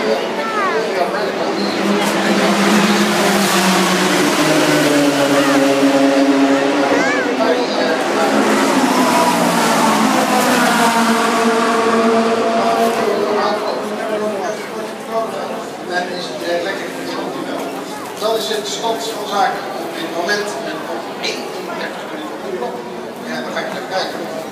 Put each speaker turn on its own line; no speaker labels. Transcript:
Dat is het stand van zaken op dit moment. En op 31 minuten. Ja, dan ga ik even kijken.